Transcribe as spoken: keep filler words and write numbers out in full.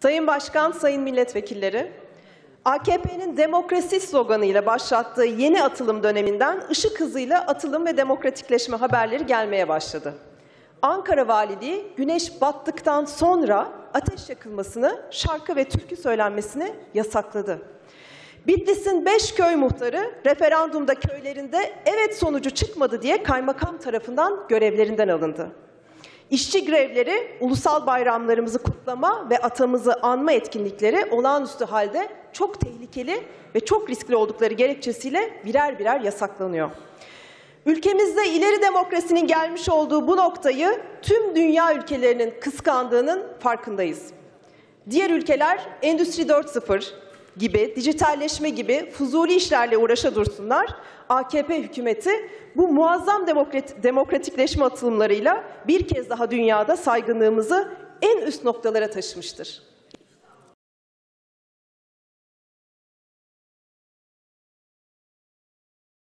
Sayın Başkan, sayın milletvekilleri, A K P'nin demokrasi sloganıyla başlattığı yeni atılım döneminden ışık hızıyla atılım ve demokratikleşme haberleri gelmeye başladı. Ankara Valiliği, güneş battıktan sonra ateş yakılmasını, şarkı ve türkü söylenmesini yasakladı. Bitlis'in beş köy muhtarı referandumda köylerinde evet sonucu çıkmadı diye kaymakam tarafından görevlerinden alındı. İşçi grevleri, ulusal bayramlarımızı kutlama ve atamızı anma etkinlikleri olağanüstü halde çok tehlikeli ve çok riskli oldukları gerekçesiyle birer birer yasaklanıyor. Ülkemizde ileri demokrasinin gelmiş olduğu bu noktayı tüm dünya ülkelerinin kıskandığının farkındayız. Diğer ülkeler Endüstri dört nokta sıfır gibi, dijitalleşme gibi fuzuli işlerle uğraşa dursunlar. A K P hükümeti bu muazzam demokratikleşme atılımlarıyla bir kez daha dünyada saygınlığımızı en üst noktalara taşımıştır.